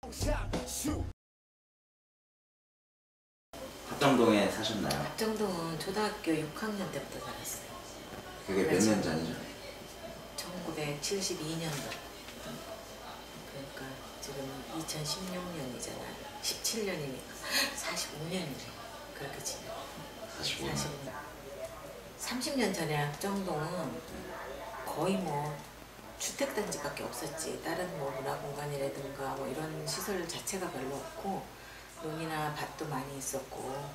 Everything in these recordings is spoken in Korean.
합정동에 사셨나요? 합정동은 초등학교 6학년 때부터 살았어요. 그게 몇 년 전이죠? 1972년도. 그러니까 지금 2016년이잖아요. 17년이니까 45년이네. 그렇게 지내. 45년. 30년 전에 합정동은 거의 뭐 주택단지밖에 없었지. 다른 뭐 문화공간이라든가 뭐 이런 시설 자체가 별로 없고 논이나 밭도 많이 있었고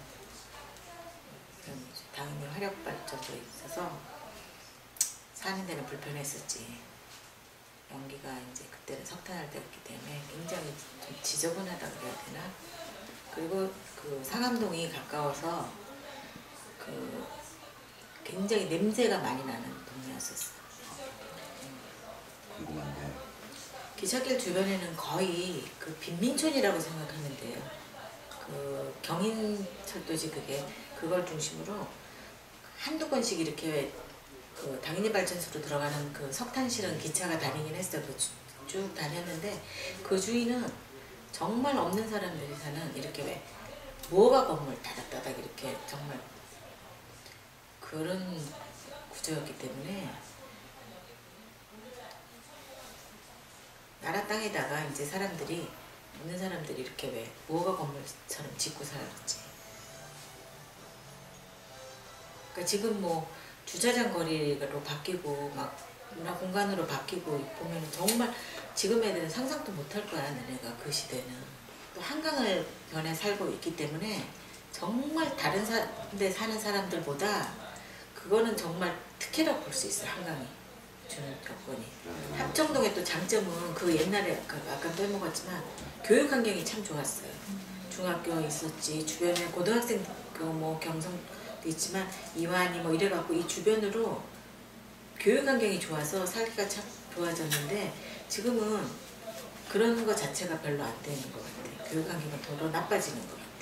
당연히 화력발전도 있어서 사는 데는 불편했었지. 연기가 이제 그때는 석탄할 때였기 때문에 굉장히 좀 지저분하다 그래야 되나? 그리고 그 상암동이 가까워서 그 굉장히 냄새가 많이 나는 동네였었어. 궁금한데 기차길 주변에는 거의 그 빈민촌이라고 생각하면 돼요. 그 경인철도지 그걸 중심으로 한두 번씩 이렇게 그 당연히 발전소로 들어가는 그 석탄 실은 기차가 다니긴 했어요. 쭉 다녔는데 그 주위는 정말 없는 사람들이 사는 이렇게 왜 모가 건물 다닥다닥 이렇게 정말 그런 구조였기 때문에 나라 땅에다가 이제 사람들이 없는 사람들이 이렇게 왜 모가 건물처럼 짓고 살았지. 그러니까 지금 뭐 주차장 거리로 바뀌고 막 문화 공간으로 바뀌고 보면 정말 지금 애들은 상상도 못할 거야. 너네가 그 시대는 또 한강을 변해 살고 있기 때문에 정말 다른 데 사는 사람들보다 그거는 정말 특혜라고 볼 수 있어. 한강이 주는 여건이. 합정동의 또 장점은 그 옛날에 아까 빼먹었지만 교육 환경이 참 좋았어요. 중학교 있었지, 주변에 고등학생 그 뭐 경성도 있지만 이완이 뭐 이래갖고 이 주변으로 교육 환경이 좋아서 살기가 참 좋아졌는데 지금은 그런 거 자체가 별로 안 되는 것 같아. 교육 환경은 더 나빠지는 것 같아.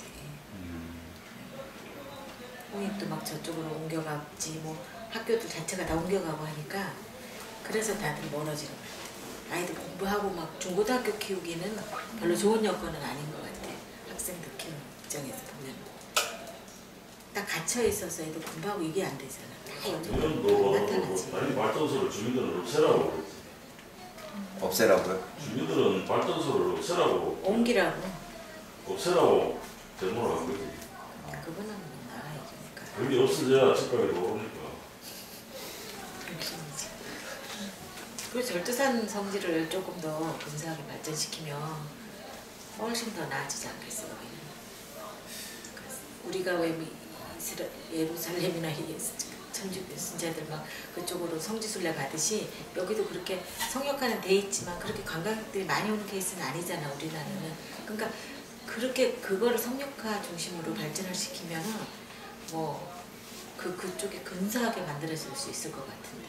홍익도 막 저쪽으로 옮겨갔지, 뭐 학교도 자체가 다 옮겨가고 하니까 그래서 다들 멀어지는 것 같아. 아이들 공부하고 막 중고등학교 키우기는 별로 좋은 여건은 아닌 것 같아. 학생들 키우는 입장에서 보면 딱 갇혀 있어서 애들 공부하고 이게 안 되잖아. 다 연속으로 나타나지. 아니 발전소를 주민들은 없애라고 그랬지. 없애라고요? 주민들은 발전소를 없애라고. 옮기라고. 없애라고 대모를 한 거지. 그거는 나라 얘기니까. 그게 없어져야 집값이 오르니까. 그리고 절두산 성지를 조금 더 근사하게 발전시키면 훨씬 더 나아지지 않겠어. 우리가 왜 예루살렘이나 천주교 신자들 막 그쪽으로 성지순례 가듯이 여기도 그렇게 성역하는 데 있지만 그렇게 관광객들이 많이 오는 케이스는 아니잖아. 우리나라는. 그러니까 그렇게 그거를 성역화 중심으로 발전을 시키면은 뭐 그쪽에 근사하게 만들어질 수 있을 것 같은데.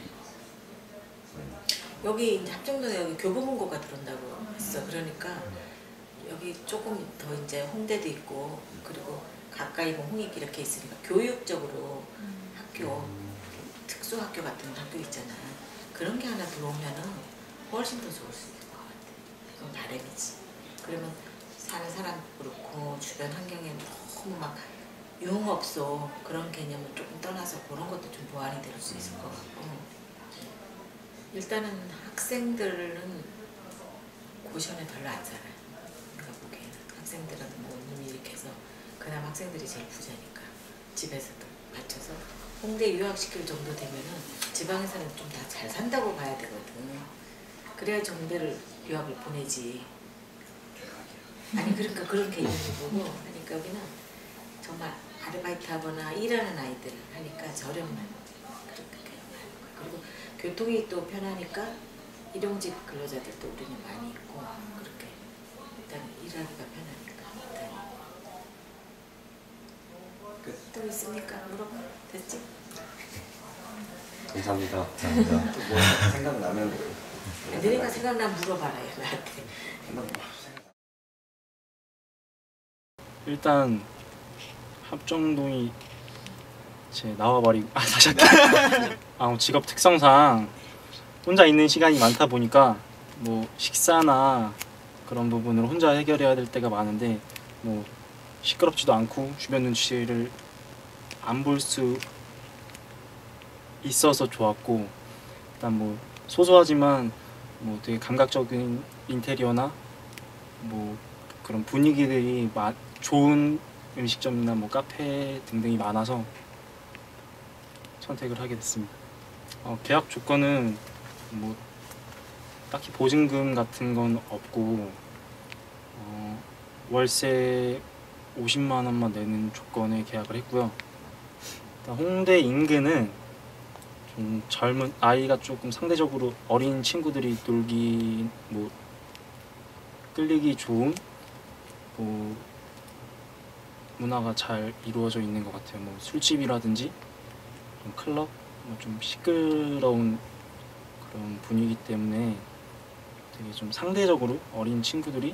여기 이제 합정동에 여기 교보문고가 들어온다고 했어. 그러니까 여기 조금 더 이제 홍대도 있고 그리고 가까이 뭐 홍익 이렇게 있으니까 교육적으로 학교 특수학교 같은 학교 있잖아. 그런 게 하나 들어오면은 훨씬 더 좋을 수 있을 것 같아. 그건 바람이지. 그러면 사는 사람 그렇고 주변 환경에 너무 막 유흥업소 그런 개념을 조금 떠나서 그런 것도 좀 보완이 될 수 있을 것 같고. 일단은 학생들은 고시원에 별로 안 살아요. 내가 보기에는 학생들은 뭐 이미 이렇게 해서 그나마 학생들이 제일 부자니까 집에서도 맞춰서 홍대 유학시킬 정도 되면은 지방에서는 좀 다 잘 산다고 봐야 되거든. 그래야 정대를 유학을 보내지. 아니 그러니까 그런 개념을 보고 하니까 여기는 정말 아르바이트 하거나 일하는 아이들 하니까 저렴한 그렇게 하는 거야. 그리고 교통이 또 편하니까 일용직 근로자들도 우리는 많이 있고 그렇게 일단 일하기가 편하니까. 또 있습니까? 물어봐. 됐지? 감사합니다. 감사합니다. 또 뭐 생각나면 너네가 생각나면 물어봐라 나한테. 일단 합정동이 제 나와버리고 다시 할게. 직업 특성상 혼자 있는 시간이 많다 보니까 뭐 식사나 그런 부분을 혼자 해결해야 될 때가 많은데 뭐 시끄럽지도 않고 주변 눈치를 안 볼 수 있어서 좋았고, 일단 뭐 소소하지만 뭐 되게 감각적인 인테리어나 뭐 그런 분위기들이 좋은 음식점이나 뭐 카페 등등이 많아서 선택을 하게 됐습니다. 계약 조건은 뭐 딱히 보증금 같은 건 없고 월세 50만 원만 내는 조건에 계약을 했고요. 일단 홍대 인근은 좀 젊은 아이가 조금 상대적으로 어린 친구들이 놀기 뭐 끌리기 좋은 뭐 문화가 잘 이루어져 있는 것 같아요. 뭐 술집이라든지 좀 클럽, 뭐 좀 시끄러운 그런 분위기 때문에 되게 좀 상대적으로 어린 친구들이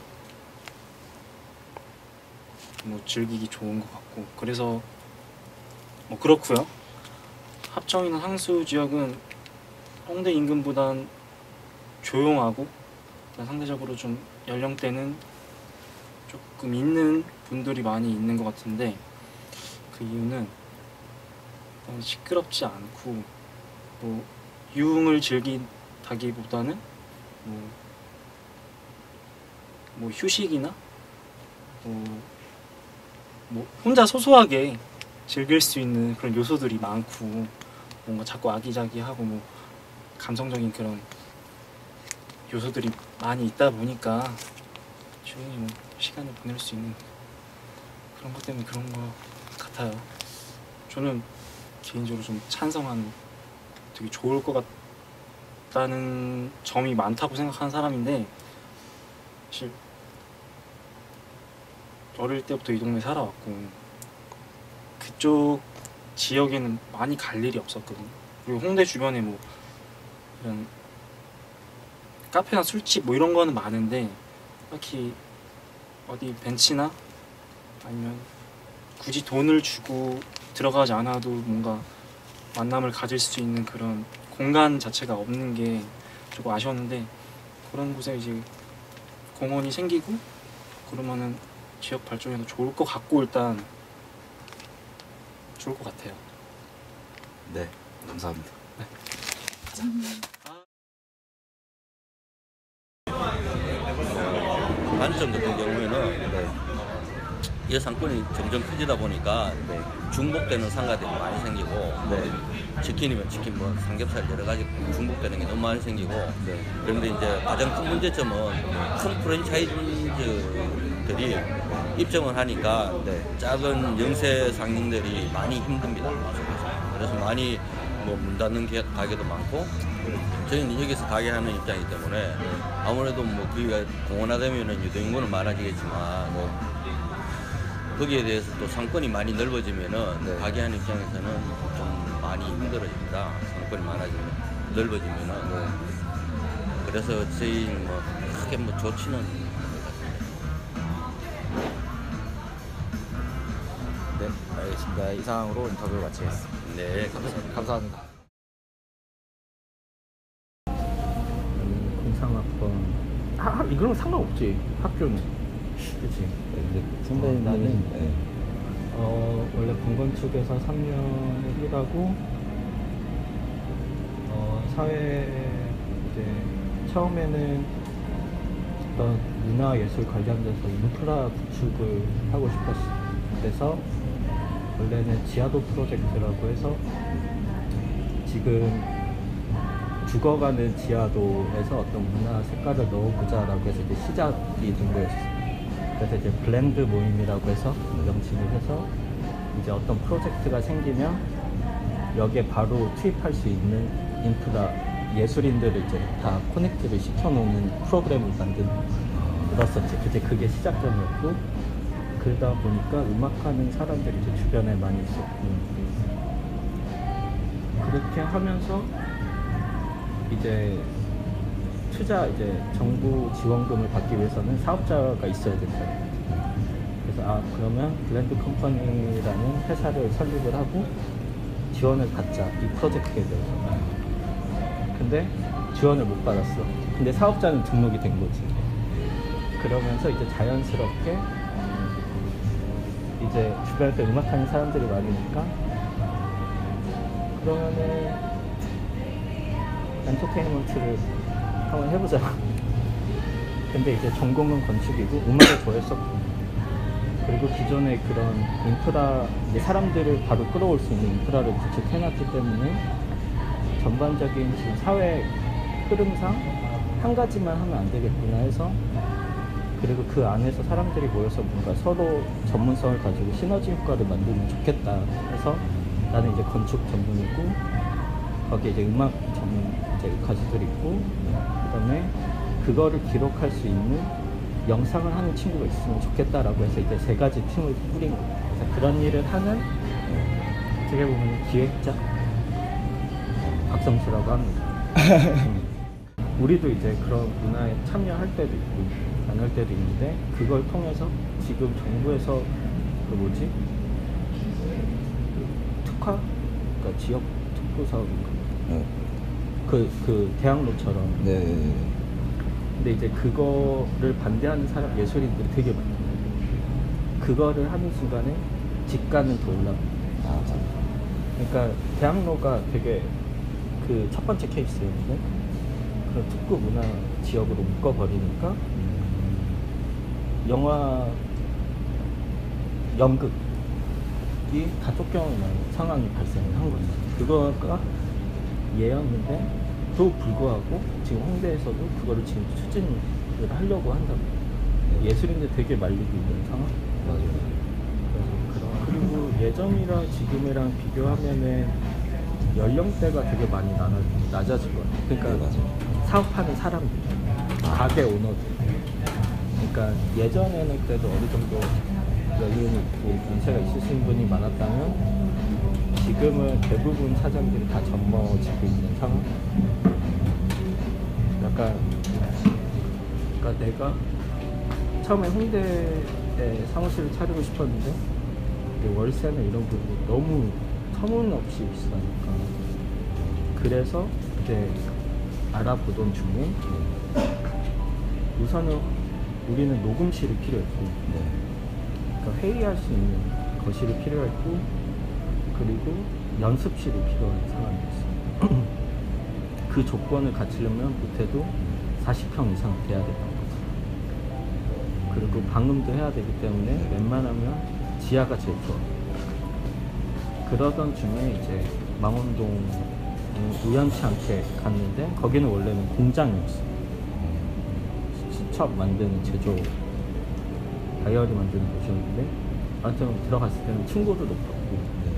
뭐 즐기기 좋은 것 같고, 그래서 뭐 그렇고요. 합정이나 상수 지역은 홍대 인근보단 조용하고 상대적으로 좀 연령대는 조금 있는 분들이 많이 있는 것 같은데, 그 이유는 시끄럽지 않고 뭐 유흥을 즐기다기보다는 뭐 휴식이나 뭐 혼자 소소하게 즐길 수 있는 그런 요소들이 많고, 뭔가 자꾸 아기자기하고 뭐 감성적인 그런 요소들이 많이 있다 보니까 조용히 뭐 시간을 보낼 수 있는 그런 것 때문에 그런 것 같아요. 저는 개인적으로 좀 찬성하는, 되게 좋을 것 같다는 점이 많다고 생각하는 사람인데, 사실 어릴 때부터 이 동네 살아왔고 그쪽 지역에는 많이 갈 일이 없었거든요. 그리고 홍대 주변에 뭐 이런 카페나 술집 뭐 이런 거는 많은데 딱히 어디 벤치나 아니면 굳이 돈을 주고 들어가지 않아도 뭔가 만남을 가질 수 있는 그런 공간 자체가 없는 게 조금 아쉬웠는데, 그런 곳에 이제 공원이 생기고 그러면은 지역 발전에도 좋을 것 같고, 일단 좋을 것 같아요. 네, 감사합니다. 단점 같은 경우에는 이 상권이 점점 커지다 보니까 중복되는 상가들이 많이 생기고, 치킨이면 치킨, 뭐 삼겹살 여러 가지 중복되는 게 너무 많이 생기고, 그런데 이제 가장 큰 문제점은 큰 프랜차이즈들이 입점을 하니까 작은 영세 상인들이 많이 힘듭니다. 그래서 많이 뭐 문 닫는 가게도 많고, 저희는 여기서 가게 하는 입장이기 때문에 아무래도 뭐 거기가 공원화되면은 유동인구는 많아지겠지만 거기에 대해서 또 상권이 많이 넓어지면은 가게 하는 입장에서는 좀 많이 힘들어집니다. 상권이 많아지면 넓어지면은 그래서 저희는 뭐 크게 뭐 좋지는 않습니다. 네, 알겠습니다. 이상으로 인터뷰를 마치겠습니다. 네, 감사합니다. 감사합니다. 공상학번 이거는 상관없지, 학교는. 그치? 선배님은 원래 공건축에서 3년을 일하고 사회 이제 처음에는 어떤 문화예술 관련돼서 인프라 구축을 하고 싶었어서 원래는 지하도 프로젝트라고 해서 지금 죽어가는 지하도에서 어떤 문화 색깔을 넣어보자라고 해서 이제 시작이 된 거였어요. 그래서 이제 블렌드 모임이라고 해서 명칭을 해서 이제 어떤 프로젝트가 생기면 여기에 바로 투입할 수 있는 인프라 예술인들을 이제 다 커넥트를 시켜놓는 프로그램을 만들었었지. 이제 그게 시작점이었고, 그러다 보니까 음악하는 사람들이 이제 주변에 많이 있었고, 그렇게 하면서 이제 투자 이제 정부 지원금을 받기 위해서는 사업자가 있어야 된다. 그래서 그러면 블렌드 컴퍼니라는 회사를 설립을 하고 지원을 받자, 이 프로젝트에 대해서. 근데 지원을 못 받았어. 근데 사업자는 등록이 된 거지. 그러면서 이제 자연스럽게 이제 주변에서 음악하는 사람들이 많으니까 그러면은 엔터테인먼트를 한번 해보자. 근데 이제 전공은 건축이고 음악을 좋아했었고, 그리고 기존에 그런 인프라, 이제 사람들을 바로 끌어올 수 있는 인프라를 구축해놨기 때문에 전반적인 지금 사회 흐름상 한 가지만 하면 안 되겠구나 해서, 그리고 그 안에서 사람들이 모여서 뭔가 서로 전문성을 가지고 시너지 효과를 만들면 좋겠다 해서 나는 이제 건축 전문이고 거기에 이제 음악 전문 이제 가수들이 있고, 그다음에 그거를 기록할 수 있는 영상을 하는 친구가 있으면 좋겠다라고 해서 이제 세 가지 팀을 꾸린 거예요. 그래서 그런 일을 하는 어떻게 보면 기획자 박성수라고 합니다. 우리도 이제 그런 문화에 참여할 때도 있고 안 할 때도 있는데, 그걸 통해서 지금 정부에서 그 뭐지? 그 특화? 그러니까 지역 특구 사업인가? 그 대학로처럼. 네. 근데 이제 그거를 반대하는 사람, 예술인들이 되게 많아요. 그거를 하는 순간에 집가는 더 올라가요. 아, 그러니까 대학로가 되게 그 첫 번째 케이스였는데, 그런 특구 문화 지역으로 묶어버리니까 영화, 연극이 다 쫓겨나는 상황이 발생을 한 거죠. 그거가 예였는데도 불구하고 지금 홍대에서도 그거를 지금 추진을 하려고 한다고. 예술인들 되게 말리고 있는 상황. 맞아요. 그리고 예전이랑 지금이랑 비교하면은 연령대가 되게 많이 낮아진 것 같아요. 그러니까 네, 맞아요. 사업하는 사람들, 가게 오너들. 그러니까 예전에는 그래도 어느 정도 여유 있고 연세가 있으신 분이 많았다면 지금은 대부분 사장들이 다 젊어지고 있는 상황. 약간 그러니까 내가 처음에 홍대에 사무실을 차리고 싶었는데 월세나 이런 부분이 너무 터무니없이 비싸니까, 그래서 이제 알아보던 중에 우선은 우리는 녹음실이 필요했고, 그러니까 회의할 수 있는 거실이 필요했고, 그리고 연습실이 필요한 상황이었어요. 그 조건을 갖추려면 못해도 40평 이상 돼야 됐던 거죠. 그리고 방음도 해야 되기 때문에 웬만하면 지하가 제일 좋아. 그러던 중에 이제 망원동 우연치 않게 갔는데, 거기는 원래는 공장이었어요. 수첩 만드는 제조, 다이어리 만드는 곳이었는데, 아무튼 들어갔을 때는 층고도 높았고,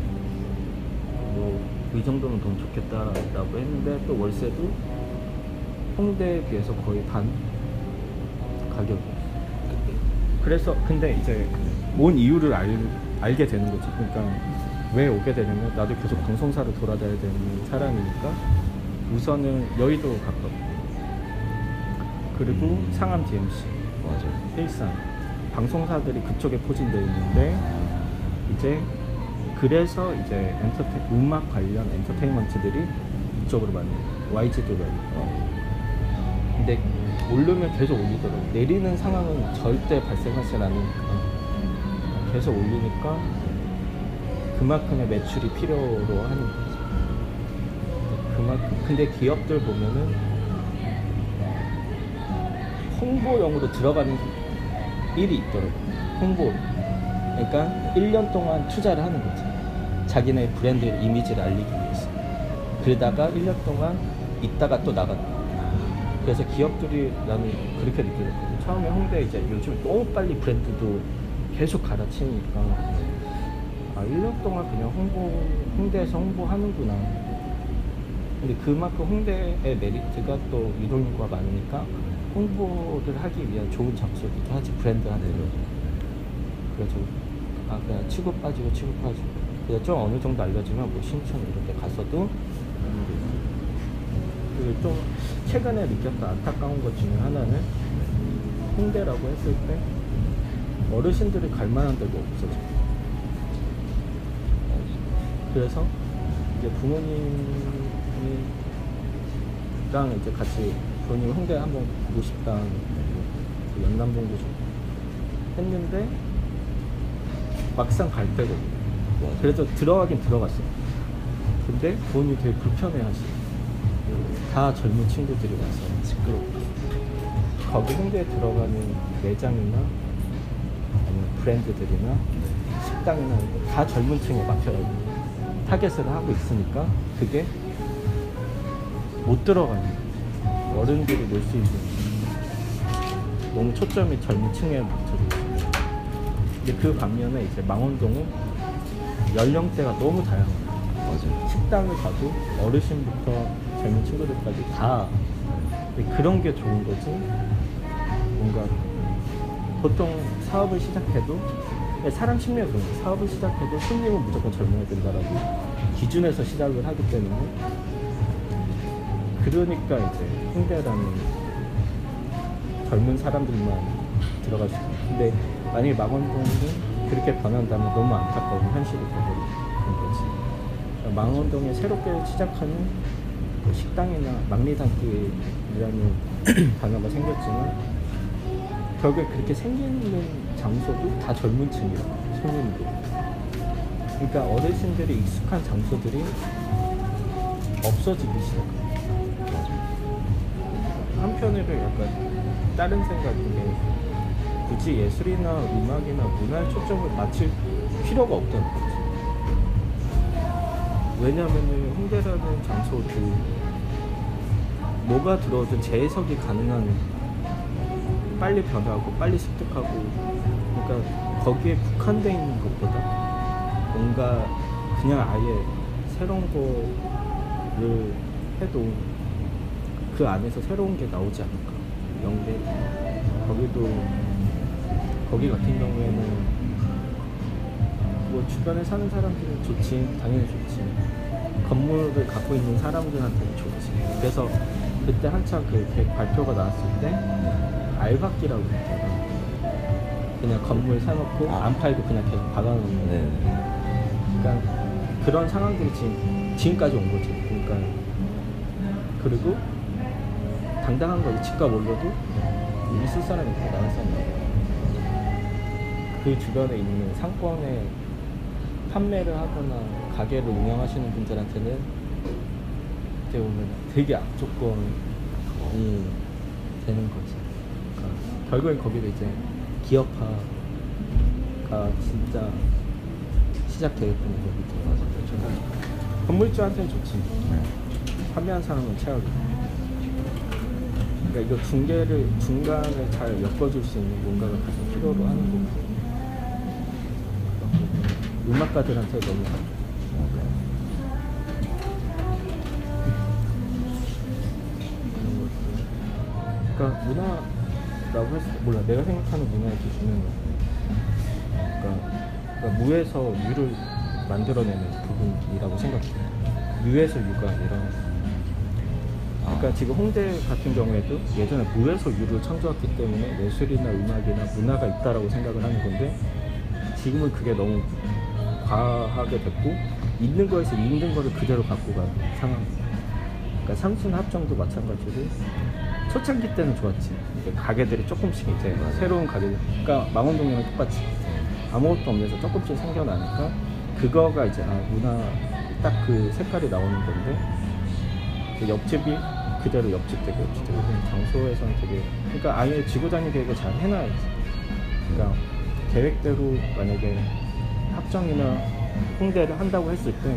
뭐 이 정도면 돈 좋겠다라고 했는데, 또 월세도 홍대에 비해서 거의 반 가격이었어요. 그래서 근데 이제 뭔 이유를 알게 되는 거지. 그러니까 왜 오게 되냐면, 나도 계속 방송사를 돌아다녀야 되는 사람이니까 우선은 여의도 가깝고, 그리고 상암 DMC, 맞아요. 일산 방송사들이 그쪽에 포진되어 있는데, 이제 그래서 이제 음악 관련 엔터테인먼트들이 이쪽으로 많이 YG도 많이. 근데 오르면 계속 올리더라고. 내리는 상황은 절대 발생하지 않으니까 계속 올리니까 그만큼의 매출이 필요로 하는 거죠. 그만큼. 근데 기업들 보면은 홍보용으로 들어가는 일이 있더라고요. 홍보. 그러니까 1년 동안 투자를 하는 거지. 자기네 브랜드 이미지를 알리기 위해서. 그러다가 1년 동안 있다가 또 나갔다. 그래서 기업들이, 나는 그렇게 느꼈거든. 처음에 홍대 이제 요즘 너무 빨리 브랜드도 계속 갈아치니까, 아, 1년 동안 그냥 홍대에서 홍보하는구나. 근데 그만큼 홍대의 메리트가 또 이동인구가 많으니까 홍보를 하기 위한 좋은 장소기도 하지, 브랜드 하는 거. 그래서 아, 그냥 치고 빠지고 그냥 좀 어느 정도 알려지면 뭐 신촌 이런 데 가서도. 그리고 좀 최근에 느꼈던 안타까운 것 중에 하나는, 홍대라고 했을 때 어르신들이 갈 만한 데가 없어져. 그래서 이제 부모님이랑 이제 같이, 부모님 홍대 한번 보고 싶다. 좋고 연남동도 좋고 했는데 막상 갈 데가 없네. 그래서 들어가긴 들어갔어요. 근데 부모님이 되게 불편해하시고 다 젊은 친구들이 와서 시끄럽고 거기 홍대에 들어가는 매장이나 아니면 브랜드들이나 식당이나 다 젊은 층에 맞춰서 타겟을 하고 있으니까 그게 못 들어가는 거예요. 어른들이 놀 수 있는 너무 초점이 젊은 층에 맞춰져 있어요. 근데 그 반면에 이제 망원동은 연령대가 너무 다양해요. 맞아요. 식당을 가도 어르신부터 젊은 친구들까지 다 그런 게 좋은 거지. 뭔가 보통 사업을 시작해도 사람 심리가 그런 거예요. 사업을 시작해도 손님은 무조건 젊어야 된다라고 기준에서 시작을 하기 때문에 그러니까 이제 홍대라는 젊은 사람들만 들어갈 수 있어요. 근데 만약에 망원동은 그렇게 변한다면 너무 안타까운 현실이 되버리는 거지. 망원동에 새롭게 시작하는 식당이나 막리단길이라는 단어가 생겼지만 결국에 그렇게 생기는 장소도 다 젊은 층이에요. 손님들. 그러니까 어르신들이 익숙한 장소들이 없어지기 시작합니다. 한편으로 약간 다른 생각인 게 굳이 예술이나 음악이나 문화에 초점을 맞출 필요가 없다는 거지. 왜냐하면 홍대라는 장소도 뭐가 들어오든 재해석이 가능한 빨리 변하고 빨리 습득하고 그러니까 거기에 국한되어 있는 것보다 뭔가 그냥 아예 새로운 거를 해도 그 안에서 새로운 게 나오지 않을까. 영대 거기 같은 경우에는 뭐 주변에 사는 사람들은 좋지, 당연히 좋지. 건물을 갖고 있는 사람들한테는 좋지. 그래서 그때 한참 그 발표가 나왔을 때 알박기라고 했잖아. 그냥 건물 사놓고 안 팔고 그냥 계속 박아놓는. 네. 그러니까 그런 상황들이 지금까지 온 거지. 그러니까 그리고 당당한 거지. 집값 올려도 있을 사람이 있고 나갈 사람이 있고 그 주변에 있는 상권에 판매를 하거나 가게를 운영하시는 분들한테는 어떻게 보면 되게 악조건이 되는 거지. 그러니까 결국엔 거기도 이제 기업화가 진짜 시작되겠다는 거거든요. 건물주한테는 좋지. 판매한 사람은 최악이야. 그러니까 이거 중간에 잘 엮어줄 수 있는 뭔가가 가장 필요로 하는 거고. 음악가들한테 너무 그러니까 문화라고 했을 때 몰라 내가 생각하는 문화의 기준은 그러니까 무에서 유를 만들어내는 부분이라고 생각해. 유에서 유가 아니라 그러니까 지금 홍대 같은 경우에도 예전에 무에서 유를 창조했기 때문에 예술이나 음악이나 문화가 있다라고 생각을 하는 건데 지금은 그게 너무 과하게 됐고 있는 거에서 있는 거를 그대로 갖고 간 상황. 그러니까 삼순 합정도 마찬가지로 초창기 때는 좋았지. 가게들이 조금씩 이제 새로운 가게들. 그러니까 망원동이랑 똑같이 아무것도 없는데서 조금씩 생겨나니까 그거가 이제 문화 딱 그 색깔이 나오는 건데 그 옆집이 그대로 옆집되고 옆집되고 장소에서는 되게 그러니까 아예 지구단위 계획을 잘 해놔야지. 그러니까 계획대로 만약에 합정이나 홍대를 한다고 했을 때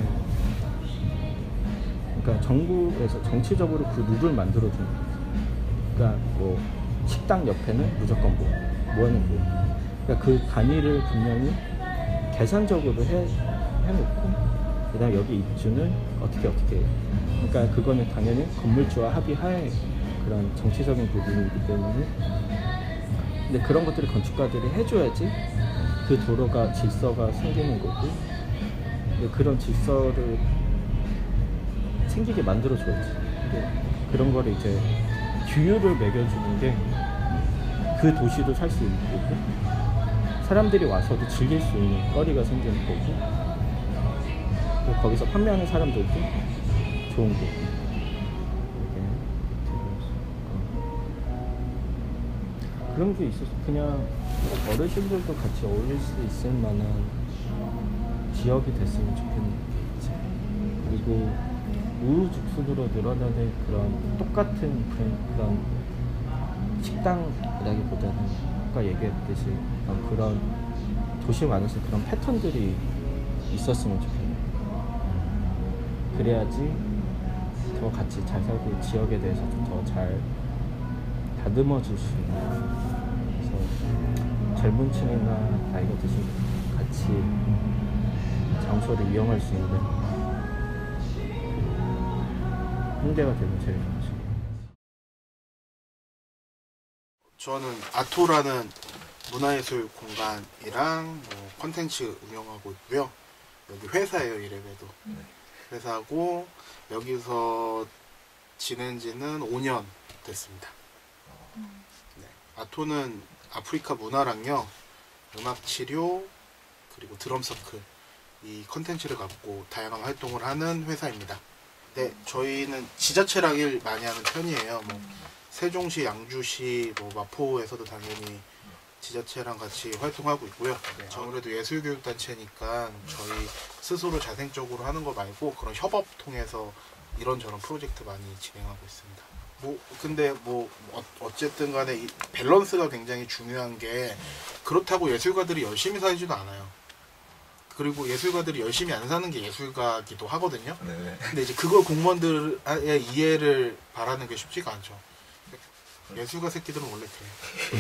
그러니까 정부에서 정치적으로 그 룰을 만들어주는 거예요. 그러니까 뭐 식당 옆에는 무조건 뭐하는 뭐 그러니까 그 단위를 분명히 계산적으로 해놓고 그 다음에 여기 입주는 어떻게 그러니까 그거는 당연히 건물주와 합의하에 그런 정치적인 부분이기 때문에 근데 그런 것들을 건축가들이 해줘야지 그 도로가 질서가 생기는 거고 근데 그런 질서를 생기게 만들어줘야지. 근데 그런 거를 이제 규율을 매겨주는 게 그 도시도 살 수 있는 거고 사람들이 와서도 즐길 수 있는 거리가 생기는 거고 그리고 거기서 판매하는 사람들도 좋은 거고 그런 게 있어서 그냥 어르신들도 같이 어울릴 수 있을 만한 지역이 됐으면 좋겠는 게 이제 그리고 우후죽순으로 늘어나는 그런 똑같은 그런 식당이라기보다는 아까 얘기했듯이 그런 도시 안에서 그런 패턴들이 있었으면 좋겠네요. 그래야지 더 같이 잘 살고 지역에 대해서도 더 잘 다듬어 줄 수 있는 그래서 젊은 층이나 나이가 드신 분들 같이 장소를 이용할 수 있는 홍대가 되면 제일 좋죠. 저는 아토라는 문화예술 공간이랑 뭐 컨텐츠 운영하고 있고요. 여기 회사예요. 이래봬도 회사고 여기서 지낸 지는 5년 됐습니다. 네. 아토는 아프리카 문화랑요 음악 치료 그리고 드럼 서클 이 컨텐츠를 갖고 다양한 활동을 하는 회사입니다. 네, 저희는 지자체랑 일 많이 하는 편이에요. 뭐 세종시, 양주시, 뭐 마포에서도 당연히 지자체랑 같이 활동하고 있고요. 네, 아무래도 예술교육단체니까 저희 스스로 자생적으로 하는 거 말고 그런 협업 통해서 이런저런 프로젝트 많이 진행하고 있습니다. 뭐 근데 뭐 어쨌든 간에 이 밸런스가 굉장히 중요한 게 그렇다고 예술가들이 열심히 살지도 않아요. 그리고 예술가들이 열심히 안 사는 게 예술가기도 하거든요. 근데 이제 그걸 공무원들의 이해를 바라는 게 쉽지가 않죠. 예술가 새끼들은 원래 그래.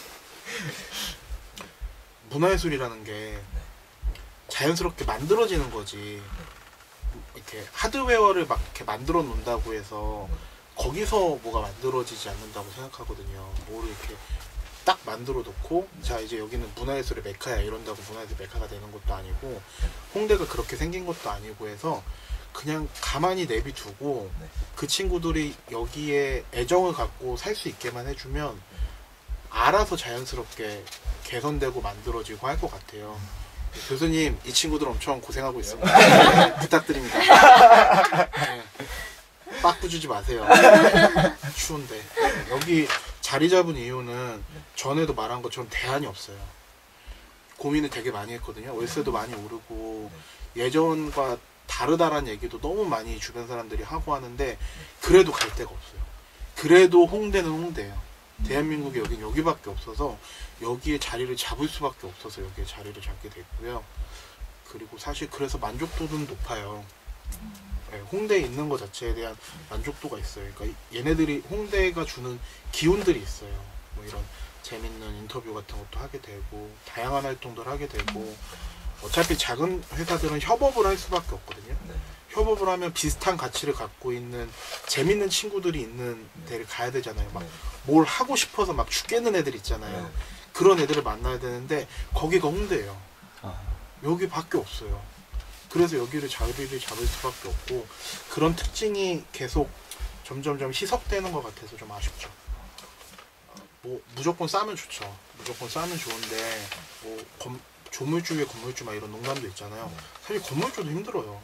문화예술이라는 게 자연스럽게 만들어지는 거지. 이렇게 하드웨어를 막 이렇게 만들어 놓는다고 해서 거기서 뭐가 만들어지지 않는다고 생각하거든요. 뭐를 이렇게 딱 만들어 놓고 자 이제 여기는 문화예술의 메카야 이런다고 문화예술 메카가 되는 것도 아니고 홍대가 그렇게 생긴 것도 아니고 해서 그냥 가만히 내비두고 그 친구들이 여기에 애정을 갖고 살 수 있게만 해주면 알아서 자연스럽게 개선되고 만들어지고 할 것 같아요. 교수님 이 친구들 엄청 고생하고 있습니다. 부탁드립니다. 네. 빡부 주지 마세요. 추운데 여기 자리 잡은 이유는 전에도 말한 것처럼 대안이 없어요. 고민을 되게 많이 했거든요. 월세도 많이 오르고 예전과 다르다라는 얘기도 너무 많이 주변 사람들이 하고 하는데 그래도 갈 데가 없어요. 그래도 홍대는 홍대예요. 대한민국에 여긴 여기밖에 없어서 여기에 자리를 잡을 수밖에 없어서 여기에 자리를 잡게 됐고요. 그리고 사실 그래서 만족도는 높아요. 네, 홍대에 있는 것 자체에 대한 만족도가 있어요. 그러니까 얘네들이 홍대가 주는 기운들이 있어요. 뭐 이런 재밌는 인터뷰 같은 것도 하게 되고 다양한 활동들 하게 되고 어차피 작은 회사들은 협업을 할 수밖에 없거든요. 협업을 하면 비슷한 가치를 갖고 있는 재밌는 친구들이 있는 데를 가야 되잖아요. 막 뭘 하고 싶어서 막 죽겠는 애들 있잖아요. 그런 애들을 만나야 되는데 거기가 홍대예요. 여기밖에 없어요. 그래서 여기를 자리를 잡을 수밖에 없고 그런 특징이 계속 점점점 희석되는 것 같아서 좀 아쉽죠. 뭐 무조건 싸면 좋죠. 무조건 싸면 좋은데 뭐 조물주 위에 건물주 막 이런 농담도 있잖아요. 사실 건물주도 힘들어요.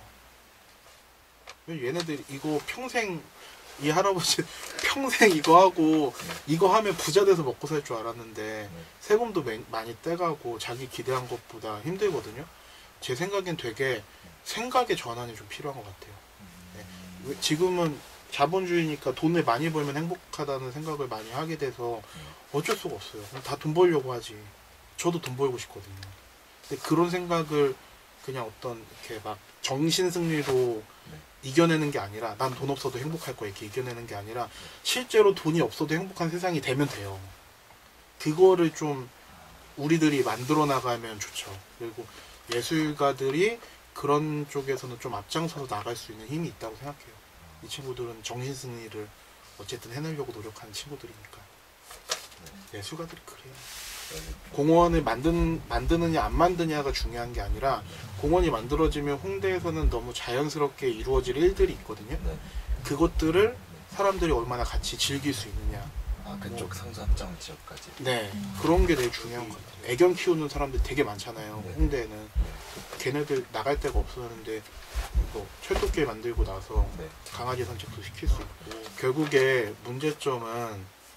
얘네들 이거 평생 이 할아버지 평생 이거 하고 이거 하면 부자 돼서 먹고 살 줄 알았는데 세금도 많이 떼가고 자기 기대한 것보다 힘들거든요. 제 생각엔 되게 생각의 전환이 좀 필요한 것 같아요. 네. 지금은 자본주의니까 돈을 많이 벌면 행복하다는 생각을 많이 하게 돼서 어쩔 수가 없어요. 다 돈 벌려고 하지. 저도 돈 벌고 싶거든요. 근데 그런 생각을 그냥 어떤 이렇게 막 정신승리로 이겨내는 게 아니라 난 돈 없어도 행복할 거야 이렇게 이겨내는 게 아니라 실제로 돈이 없어도 행복한 세상이 되면 돼요. 그거를 좀 우리들이 만들어 나가면 좋죠. 그리고 예술가들이 그런 쪽에서는 좀 앞장서서 나갈 수 있는 힘이 있다고 생각해요. 이 친구들은 정신승리를 어쨌든 해내려고 노력하는 친구들이니까. 예술가들이 그래요. 공원을 만드느냐 안 만드냐가 중요한 게 아니라 공원이 만들어지면 홍대에서는 너무 자연스럽게 이루어질 일들이 있거든요. 그것들을 사람들이 얼마나 같이 즐길 수 있느냐. 그쪽 상수합정 지역까지. 네, 그런 게 되게 중요한 것 같아요. 애견 키우는 사람들 되게 많잖아요. 홍대에는. 걔네들 나갈 데가 없었는데 뭐 철도길 만들고 나서 강아지 산책도 시킬 수 있고 결국에 문제점은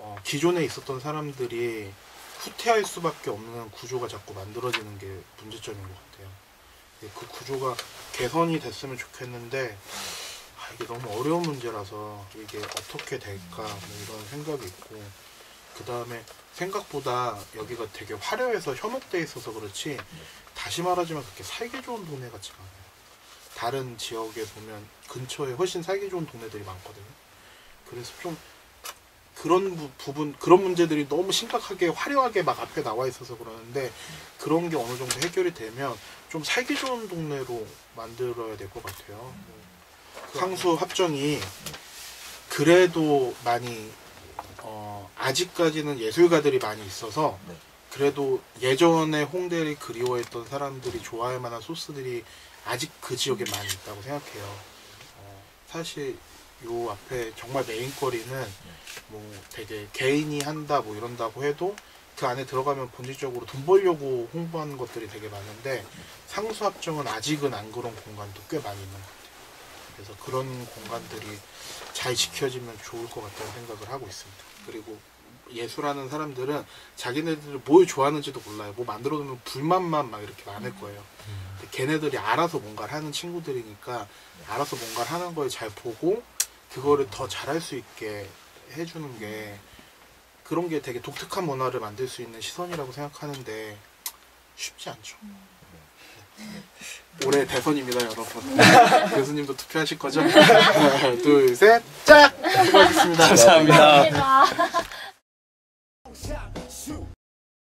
기존에 있었던 사람들이 후퇴할 수밖에 없는 구조가 자꾸 만들어지는 게 문제점인 것 같아요. 그 구조가 개선이 됐으면 좋겠는데 이게 너무 어려운 문제라서 이게 어떻게 될까 뭐 이런 생각이 있고, 그 다음에 생각보다 여기가 되게 화려해서 현혹돼 있어서 그렇지 다시 말하지만 그렇게 살기 좋은 동네 같지가 않아요. 다른 지역에 보면 근처에 훨씬 살기 좋은 동네들이 많거든요. 그래서 좀 그런 부분, 그런 문제들이 너무 심각하게 화려하게 막 앞에 나와 있어서 그러는데, 그런 게 어느 정도 해결이 되면 좀 살기 좋은 동네로 만들어야 될 것 같아요. 상수 합정이 그래도 많이 아직까지는 예술가들이 많이 있어서 그래도 예전에 홍대를 그리워했던 사람들이 좋아할 만한 소스들이 아직 그 지역에 많이 있다고 생각해요. 사실 요 앞에 정말 메인거리는 뭐 되게 개인이 한다 뭐 이런다고 해도 그 안에 들어가면 본질적으로 돈 벌려고 홍보하는 것들이 되게 많은데, 상수합정은 아직은 안 그런 공간도 꽤 많이 있는 것 같아요. 그래서 그런 공간들이 잘 지켜지면 좋을 것 같다는 생각을 하고 있습니다. 그리고 예술하는 사람들은 자기네들이 뭘 좋아하는지도 몰라요. 뭐 만들어 놓으면 불만만 막 이렇게 많을 거예요. 근데 걔네들이 알아서 뭔가를 하는 친구들이니까 알아서 뭔가를 하는 걸 잘 보고 그거를 더 잘할 수 있게 해주는 게, 그런 게 되게 독특한 문화를 만들 수 있는 시선이라고 생각하는데 쉽지 않죠. 올해 대선입니다, 여러분. 교수님도 투표하실 거죠? 하나, 둘, 셋, 짝! 수고하셨습니다. 감사합니다. 감사합니다.